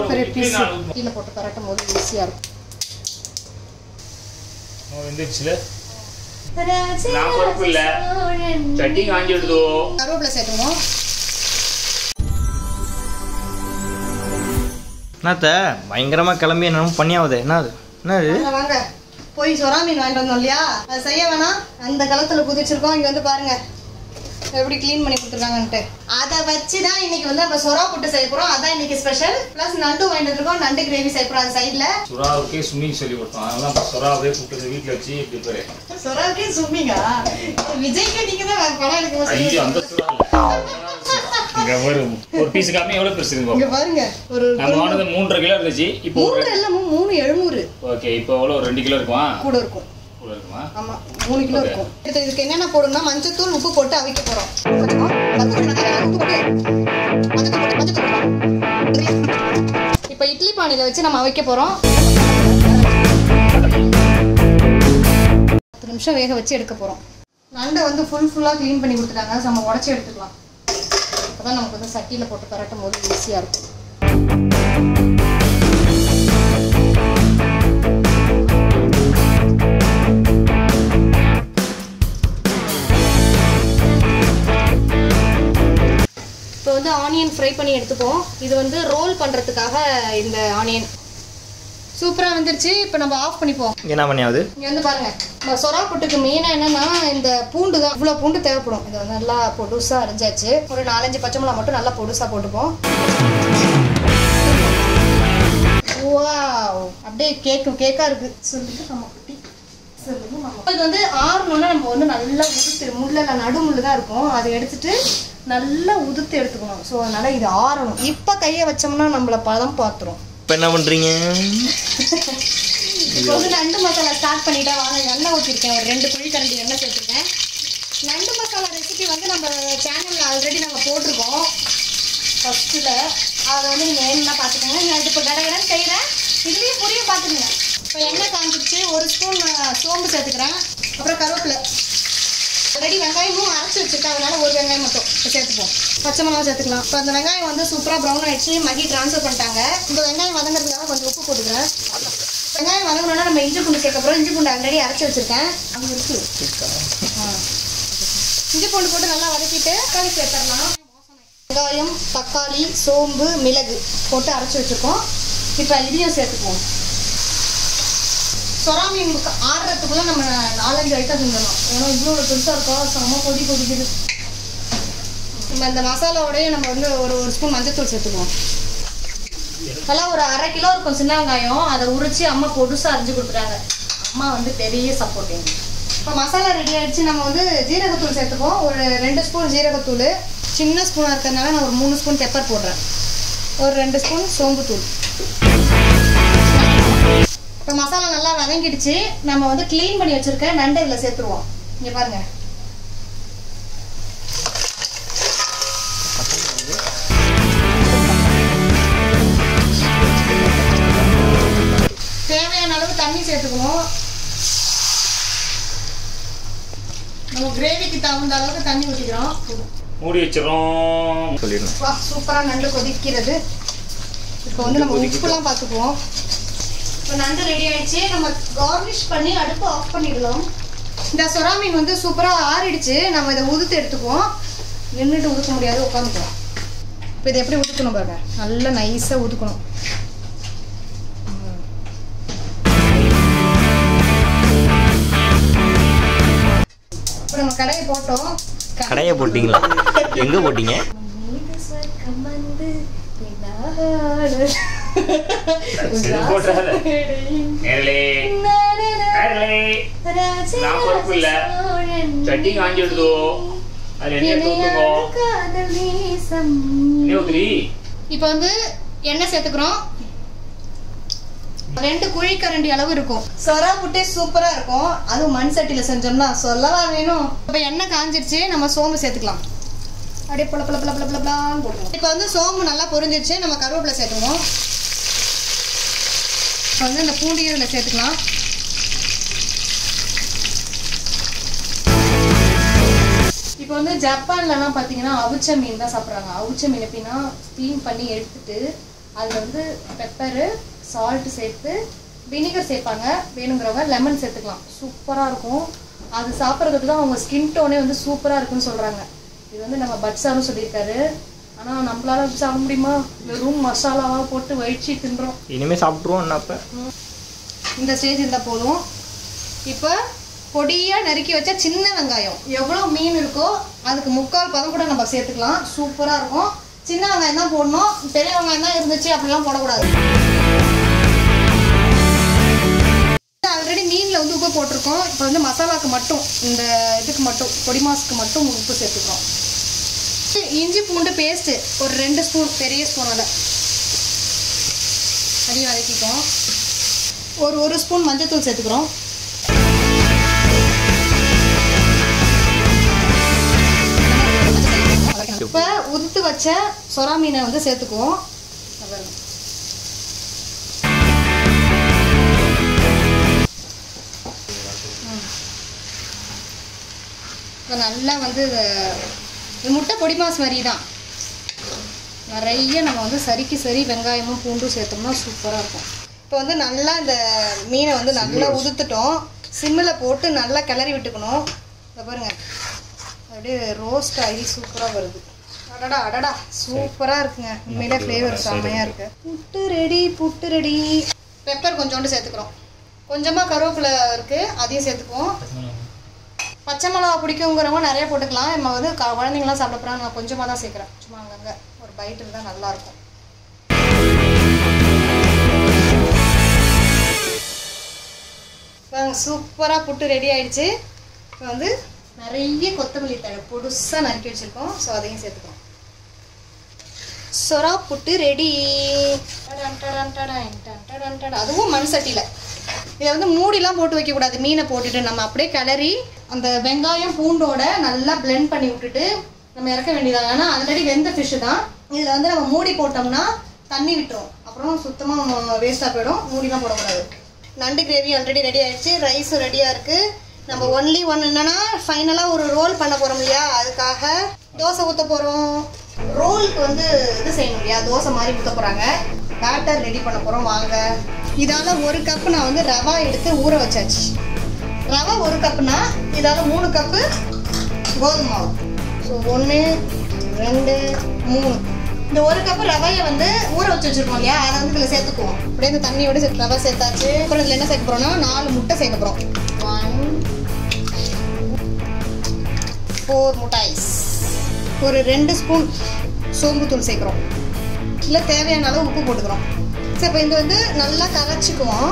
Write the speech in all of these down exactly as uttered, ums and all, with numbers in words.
பெரிய பீஸ் கீழே போட்டு பரட்டும் போது ஈஸியாக இருக்கும். கருவேப்பிலை சேர்த்துவோம். என்னத்த பயங்கரமாக கிளம்பி என்ன பண்ணியாவது? என்னது என்னது? வாங்க போய் சொரா மீன் வாங்கிட்டு வந்தோம் இல்லையா, அதை செய்ய வேணாம். அந்த காலத்தில் குதிச்சிருக்கோம். இங்கே வந்து பாருங்க எப்படி க்ளீன் பண்ணி கொடுத்துருக்காங்கன்ட்டு. அதை வச்சு தான் இன்னைக்கு வந்து நம்ம சொரா புட்டு செய்ய போகிறோம். அதான் இன்னைக்கு ஸ்பெஷல். ப்ளஸ் நண்டு வாங்கிட்டு இருக்கோம். நண்டு கிரேவி செய்ய போகிறோம். அந்த சைடில் சொராவுக்கே ஸ்விம்மிங் சொல்லி கொடுத்தோம். அதெல்லாம் சொராவே புட்டு வீட்டில் வச்சு ப்ரிப்பேர். சொராவுக்கே ஸ்விம்மிங்கா? விஜய்க்கு நீங்கள் தான் படம் எடுக்க அந்த சுறா ஒரு பீஸ் காமி எவ்வளவு பெருசு இருக்கு இங்க பாருங்க. ஒரு நம்ம வாங்குனது மூன்றரை கிலோ இருந்துச்சு. இப்போ மூன்று இல்ல மூணு எழுநூறு. ஓகே, இப்போ எவ்வளவு ரெண்டு கிலோ இருக்குமா? கூட இருக்கும். கூட இருக்குமா? ஆமா மூணு கிலோ இருக்கும். இது இதுக்கு என்னென்ன போடணும்னா மஞ்சள் தூள் உப்பு போட்டு அவிக்க போறோம். கொஞ்சமா மஞ்சள் உப்பு போட்டு மஞ்சள் தூள் மஞ்சள் தூள். இப்போ இட்லி பானையில வச்சு நம்ம அவிக்க போறோம். பத்து நிமிஷம் வேக வச்சு எடுக்க போறோம். நண்டை வந்து ஃபுல் ஃபுல்லா க்ளீன் பண்ணி கொடுத்துட்டாங்க. நம்ம உடச்சி எடுத்துக்கலாம். அப்பதான் நமக்கு வந்து சட்டியில் போட்டு பரட்டும் போது ஈஸியாக இருக்கும். இப்போ வந்து ஆனியன் ஃப்ரை பண்ணி எடுத்துப்போம். இது வந்து ரோல் பண்ணுறதுக்காக இந்த ஆனியன் சூப்பராக வந்துருச்சு. இப்போ நம்ம ஆஃப் பண்ணிப்போம். என்ன பண்ணியாவது? இங்கே வந்து பாருங்க, நம்ம சொரா புட்டுக்கு மெயினாக என்னன்னா இந்த பூண்டு தான். இவ்வளோ பூண்டு தேவைப்படும். இது வந்து நல்லா பொடுசாக அரைஞ்சாச்சு. ஒரு நாலஞ்சு பச்சை மிளகா மட்டும் நல்லா பொடுசாக போட்டுப்போம். வாவ், அப்படியே கேக்கு கேக்காக இருக்குது. சொல்லுங்க நம்ம குட்டி, சொல்லுங்க மாமா. இது வந்து ஆறணும்னா நம்ம வந்து நல்லா உதுத்து, முள்ளில் நடுமுள்ளு தான் இருக்கும், அதை எடுத்துட்டு நல்லா உதுத்து எடுத்துக்கணும். ஸோ அதனால இது ஆறணும். இப்போ கையை வச்சோம்னா நம்மளை பதம் பார்த்துரும். இப்போ என்ன பண்ணுறீங்க? இப்போ வந்து நண்டு மசாலா ஸ்டார்ட் பண்ணிட்டா வாங்க. எண்ணெய் ஊற்றிருக்கேன். ஒரு ரெண்டு குழி கரண்டி எண்ணெய் சேர்த்துருக்கேன். நண்டு மசாலா ரெசிபி வந்து நம்ம சேனலில் ஆல்ரெடி நாங்கள் போட்டிருக்கோம் ஃபஸ்ட்டில். அதை வந்து நீங்கள் என்ன பார்த்துக்கோங்க. நான் இது இப்போ கடகடன்னு செய்கிறேன். இதுலேயும் புரிய பார்த்துக்கங்க. இப்போ எண்ணெய் காஞ்சிடுச்சு. ஒரு ஸ்பூன் சோம்பு சேர்த்துக்கிறேன். அப்புறம் கருவேப்பிலை. ஆல்ரெடி வெங்காயமும் அரைச்சி வச்சுருக்கேன். அதனால ஒரு வெங்காயம் மட்டும் இப்போ சேர்த்துப்போம். பச்சை மிளகா சேர்த்துக்கலாம். இப்போ அந்த வெங்காயம் வந்து சூப்பராக ப்ரௌன் ஆகிடுச்சு. மகி ட்ரான்ஸ்ஃபர் பண்ணிட்டாங்க. இந்த வெங்காயம் வதங்கிறதுக்காக கொஞ்சம் உப்பு போட்டுக்கிறேன். வெங்காயம் வதங்கணும்னா நம்ம இஞ்சி பூண்டு சேர்க்க போகிறோம். இஞ்சி பூண்டு ஆல்ரெடி அரைச்சி வச்சுருக்கேன். அங்கே இருக்குது. ஆ, இஞ்சி பூண்டு போட்டு நல்லா வதக்கிட்டு தக்காளி சேர்த்துடலாம். வெங்காயம், தக்காளி, சோம்பு, மிளகு போட்டு அரைச்சி வச்சுருக்கோம். இப்போ இதையும் சேர்த்துக்குவோம். சொரா மீன் ஆடுறதுக்குள்ள நம்ம நாலஞ்சு ஐட்டம் செஞ்சிடணும். ஏன்னா இவ்வளோ பெருசாக இருக்கும். செம்ம கொதி கொதிக்குது. நம்ம இந்த மசாலாவோடய நம்ம வந்து ஒரு ஒரு ஸ்பூன் மஞ்சத்தூள் சேர்த்துக்குவோம். அதெல்லாம் ஒரு அரை கிலோ இருக்கும் சின்ன வெங்காயம். அதை உரிச்சு அம்மா பொடுசாக அரைஞ்சி கொடுத்துட்டாங்க. அம்மா வந்து பெரிய சப்போர்ட்டிங். இப்போ மசாலா ரெடி ஆகிடுச்சு. நம்ம வந்து ஜீரகத்தூள் சேர்த்துப்போம். ஒரு ரெண்டு ஸ்பூன் ஜீரகத்தூள். சின்ன ஸ்பூனாக இருக்கிறதுனால நான் ஒரு மூணு ஸ்பூன் பெப்பர் போடுறேன். ஒரு ரெண்டு ஸ்பூன் சோம்புத்தூள். இப்போ மசாலா நல்லா வதங்கிடுச்சு. நம்ம வந்து க்ளீன் பண்ணி வச்சுருக்க நண்டை இதில் சேர்த்துருவோம். இங்கே பாருங்க. தேவையான அளவு தண்ணி சேர்த்துக்கணும். நம்ம கிரேவிக்கு தகுந்த அளவுக்கு தண்ணி ஊற்றிக்கிறோம். மூடி வச்சிடறோம். சொல்லிடணும். வா, சூப்பராக நண்டு கொதிக்கிறது. இப்போ வந்து நம்ம உப்புலாம் பார்த்துக்குவோம். இப்போ நண்டு ரெடி ஆயிடுச்சு. நம்ம கார்னிஷ் பண்ணி அடுப்பு ஆஃப் பண்ணிடலாம். இந்த சொரா மீன் வந்து சூப்பராக ஆறிடுச்சு. நம்ம இதை உதுத்து எடுத்துக்குவோம். நின்றுட்டு உதுக்க முடியாது, உட்காந்துக்குவோம். இப்போ இதை எப்படி உதுக்கணும் பாருங்க. நல்லா நைஸாக உதுக்கணும். இப்போ நம்ம கடையை போட்டோம். கடையை போட்டிங்களா? எங்கே போட்டீங்க? சட்டி காஞ்சி விடுதோ. இப்போ வந்து எண்ணெய் சேர்த்துக்கிறோம். ரெண்டு குழிக்கரண்டி அளவு இருக்கும். சொரா புட்டே சூப்பரா இருக்கும். அதுவும் மண் சட்டியில செஞ்சோம்னா சொல்லவா வேணும். இப்போ எண்ணெய் காஞ்சிருச்சு. நம்ம சோம்பு சேர்த்துக்கலாம். அப்படியே பல பல பல பல பலன்னு போடுவோம். இப்போ வந்து சோம்பு நல்லா பொரிஞ்சிருச்சு. நம்ம கருவேப்பிலை சேர்த்துக்குவோம். இப்போ வந்து இந்த பூண்டையும் இதில் சேர்த்துக்கலாம். இப்போ வந்து ஜப்பான்லலாம் பார்த்தீங்கன்னா அவிச்ச மீன் தான் சாப்பிட்றாங்க. அவிச்ச மீன் எப்படின்னா ஸ்டீம் பண்ணி எடுத்துட்டு அதில் வந்து பெப்பரு சால்ட்டு சேர்த்து வினிகர் சேர்ப்பாங்க. வேணுங்கிறவங்க லெமன் சேர்த்துக்கலாம். சூப்பராக இருக்கும். அது சாப்பிட்றதுக்கு தான் அவங்க ஸ்கின் டோனே வந்து சூப்பராக இருக்குன்னு சொல்கிறாங்க. இது வந்து நம்ம பட்ஸாரும் சொல்லியிருக்காரு. ஆனால் நம்மளால சாப்பிட முடியுமா? வெறும் மசாலாவாக போட்டு வயிற்சி தின்றோம். இனிமேல் சாப்பிட்ருவோம். என்னப்போ இந்த ஸ்டேஜ் இருந்தால் போதும். இப்போ பொடியாக நறுக்கி வச்சா சின்ன வெங்காயம் எவ்வளோ மீன் இருக்கோ அதுக்கு முக்கால் பதம் கூட நம்ம சேர்த்துக்கலாம். சூப்பராக இருக்கும். சின்ன வெங்காயம் தான் போடணும். பெரிய வெங்காயம் தான் இருந்துச்சு அப்படிலாம் போடக்கூடாது. ஆல்ரெடி மீனில் வந்து உப்பு போட்டிருக்கோம். இப்போ வந்து மசாலாவுக்கு மட்டும், இந்த இதுக்கு மட்டும், பொடி மாசுக்கு மட்டும் உப்பு சேர்த்துக்கிறோம். இஞ்சி பூண்டு பேஸ்ட்டு ஒரு ரெண்டு ஸ்பூன், பெரிய ஸ்பூனில் அதையும் வதக்கிக்கோம். ஒரு ஒரு ஸ்பூன் மஞ்சள்தூள் சேர்த்துக்கிறோம். இப்போ உதுத்து வச்ச சொரா மீனை வந்து சேர்த்துக்குவோம். இப்போ நல்லா வந்து இது முட்டை பொடி மாஸ் மாதிரி தான். நிறைய நம்ம வந்து சரிக்கு சரி வெங்காயமும் பூண்டும் சேர்த்தோம்னா சூப்பராக இருக்கும். இப்போ வந்து நல்லா இந்த மீனை வந்து நல்லா உதுத்துட்டோம். சிம்மில் போட்டு நல்லா கிளறி விட்டுக்கணும். இதை பாருங்க, அப்படியே ரோஸ்ட் ஆகி சூப்பராக வருது. அடடா அடடா சூப்பராக இருக்குங்க. உண்மையிலே ஃப்ளேவர் செம்மையாக இருக்குது. Puttu ready, puttu ready. Pepper கொஞ்சோண்டு சேர்த்துக்கிறோம். கொஞ்சமாக கருவேப்பிலை இருக்குது, அதையும் சேர்த்துக்குவோம். பச்சை மிளகா பிடிக்குங்கிறவங்க நிறைய போட்டுக்கலாம். நம்ம வந்து குழந்தைங்களாம் சாப்பிட போகிறாங்க. நான் கொஞ்சமாக தான் சேர்க்குறேன். சும்மா அங்கங்கே ஒரு பைட் இருந்தால் நல்லாயிருக்கும். சூப்பராக புட்டு ரெடி ஆயிடுச்சு. இப்போ வந்து நிறைய கொத்தமல்லி தழை பொடுசாக நறுக்கி வச்சுருக்கோம். ஸோ அதையும் சேர்த்துக்கோம். சொரா புட்டு ரெடி. அதுவும் மண் சட்டியில். இதை வந்து மூடிலாம் போட்டு வைக்கக்கூடாது. மீனை போட்டுட்டு நம்ம அப்படியே கிளறி அந்த வெங்காயம் பூண்டோட நல்லா பிளெண்ட் பண்ணி விட்டுட்டு நம்ம இறக்க வேண்டியதாக. ஏன்னா ஆல்ரெடி வெந்த ஃபிஷ்ஷு தான். இதில் வந்து நம்ம மூடி போட்டோம்னா தண்ணி விட்டுரும். அப்புறம் சுத்தமாக வேஸ்ட்டாக போயிடும். மூடிலாம் போடக்கூடாது. நண்டு கிரேவி ஆல்ரெடி ரெடி ஆகிடுச்சு. ரைஸும் ரெடியாக இருக்குது. நம்ம ஒன்லி ஒன் என்னன்னா ஃபைனலாக ஒரு ரோல் பண்ண போகிறோம் இல்லையா, அதுக்காக தோசை ஊற்ற போகிறோம். ரோலுக்கு வந்து இது செய்யணும் இல்லையா, தோசை மாதிரி ஊற்ற போகிறாங்க. பேட்டர் ரெடி பண்ண போகிறோம். வாங்க. இதால் ஒரு கப்பு நான் வந்து ரவா எடுத்து ஊற வச்சாச்சு. ரவை ஒரு கப்புனா இதால் மூணு கப்பு கோதுமை மாவு. ஸோ ஒன்று ரெண்டு மூணு. இந்த ஒரு கப்பு ரவையை வந்து ஊற வச்சு வச்சுருக்கோம் இல்லையா, அதை வந்து இதில் சேர்த்துக்குவோம். அப்படியே இந்த தண்ணியோட சேர்த்து ரவை சேர்த்தாச்சு. அப்புறம் இதில் என்ன சேர்க்க போகிறோம்னா நாலு முட்டை சேர்க்க போகிறோம். ஒன் ஃபோர் முட்டைஸ். ஒரு ரெண்டு ஸ்பூன் சோம்புத்தூள் சேர்க்குறோம். இல்லை தேவையான அளவு உப்பு போட்டுக்கிறோம். சரி, இப்போ இது வந்து நல்லா கரைச்சிக்குவோம்.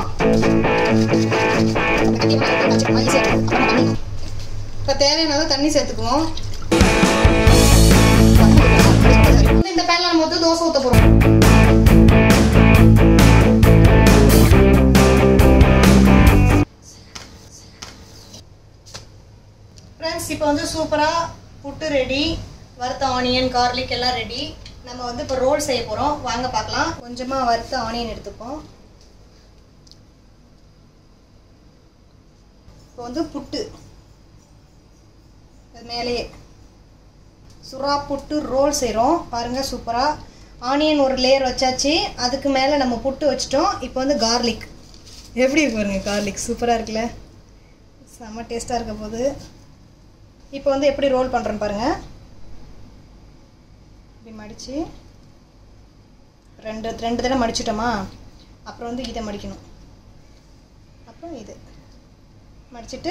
இப்போ தேவையான அளவு தண்ணி சேர்த்துக்குவோம். இந்த பேன்ல நம்ம வந்து தோசை ஊற்ற போகிறோம். ஃப்ரெண்ட்ஸ், இப்போ வந்து சூப்பராக புட்டு ரெடி. வறுத்த ஆனியன், கார்லிக் எல்லாம் ரெடி. நம்ம வந்து இப்போ ரோல் செய்ய போகிறோம். வாங்க பார்க்கலாம். கொஞ்சமாக வறுத்த ஆனியன் எடுத்துப்போம். இப்போ வந்து புட்டு அது மேலேயே சுறா புட்டு ரோல் செய்கிறோம். பாருங்கள், சூப்பராக ஆனியன் ஒரு லேயர் வச்சாச்சு. அதுக்கு மேலே நம்ம புட்டு வச்சிட்டோம். இப்போ வந்து கார்லிக் எப்படி இருக்கு பாருங்க. கார்லிக் சூப்பராக இருக்குல்ல, செம்ம டேஸ்ட்டாக இருக்க போது. இப்போ வந்து எப்படி ரோல் பண்ணுறேன்னு பாருங்கள். இப்படி மடித்து ரெண்டு ரெண்டு தடவை மடிச்சிட்டோமா, அப்புறம் வந்து இதை மடிக்கணும். அப்புறம் இது மடிச்சுட்டு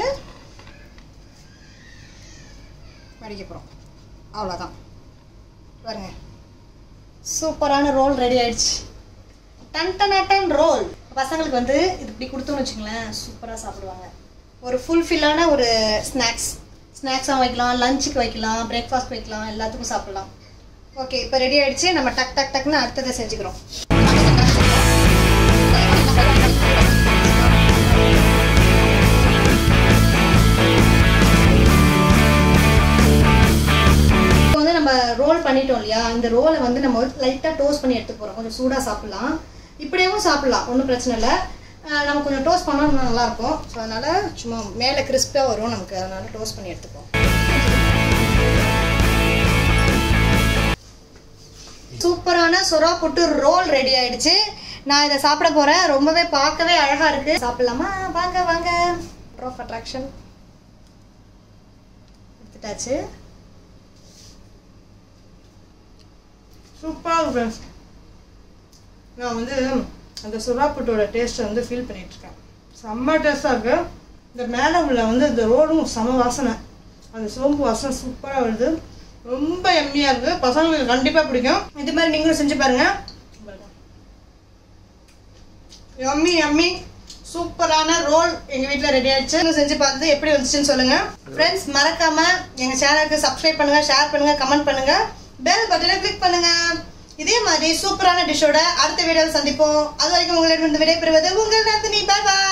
மடிக்க போகிறோம். அவ்வளோதான். பாருங்க, சூப்பரான ரோல் ரெடி ஆயிடுச்சு. Done done done roll. பசங்களுக்கு வந்து இது இப்படி கொடுத்தோன்னு வச்சுங்களேன், சூப்பராக சாப்பிடுவாங்க. ஒரு ஃபுல்ஃபில்லான ஒரு ஸ்நாக்ஸ் ஸ்நாக்ஸாக வைக்கலாம், லஞ்சுக்கு வைக்கலாம், பிரேக்ஃபாஸ்ட் வைக்கலாம், எல்லாத்துக்கும் சாப்பிடலாம். ஓகே, இப்போ ரெடி ஆகிடுச்சு. நம்ம டக் டக் டக்னு அடுத்ததை செஞ்சுக்கிறோம். இப்போ வந்து நம்ம ரோல் பண்ணிட்டோம் இல்லையா, இந்த ரோலை வந்து நம்ம லைட்டாக டோஸ்ட் பண்ணி எடுத்து போகிறோம். கொஞ்சம் சூடாக சாப்பிட்லாம், இப்படியும் சாப்பிட்லாம், ஒன்றும் பிரச்சனை இல்லை. நம்ம கொஞ்சம் டோஸ்ட் பண்ணால் நல்லாயிருக்கும். ஸோ அதனால் சும்மா மேலே கிறிஸ்பாக வரும் நமக்கு, அதனால் டோஸ்ட் பண்ணி எடுத்துப்போம். சூப்பரான சுறா புட்டு ரோல் ரெடி ஆயிடுச்சு. நான் இதை சாப்பிட போறேன். ரொம்பவே பார்க்கவே அழகா இருக்கு. சாப்பிடலாமா? வாங்க வாங்க. ஆஃப் அட்ராக்ஷன் எடுத்துட்டாச்சு. சூப்பராக ஃப்ரெண்ட்ஸ். நான் வந்து அந்த சுறா புட்டோட டேஸ்ட்டை வந்து ஃபீல் பண்ணிட்டு இருக்கேன். செம்ம டேஸ்ட்டாக இருக்கு. இந்த மேலே உள்ள வந்து இந்த ரோடும் செம வாசனை, அந்த சோம்பு வாசனை சூப்பராக வருது. ரொம்ப எம்மியாக இருக்குது. பசங்களுக்கு கண்டிப்பாக பிடிக்கும். இது மாதிரி நீங்களும் செஞ்சு பாருங்க. எம்மி எம்மி சூப்பரான ரோல் எங்கள் வீட்டில் ரெடி ஆயிடுச்சு. செஞ்சு பார்த்து எப்படி வந்துச்சுன்னு சொல்லுங்க ஃப்ரெண்ட்ஸ். மறக்காம எங்கள் சேனலுக்கு சப்ஸ்கிரைப் பண்ணுங்க, ஷேர் பண்ணுங்க, கமெண்ட் பண்ணுங்க, பெல் பட்டனை கிளிக் பண்ணுங்க. இதே மாதிரி சூப்பரான டிஷ்ஷோட அடுத்த வீடியோவில் சந்திப்போம். அது வரைக்கும் உங்களிடம் விடைபெறுவது உங்கள் நந்தினி. பாய் பாய்.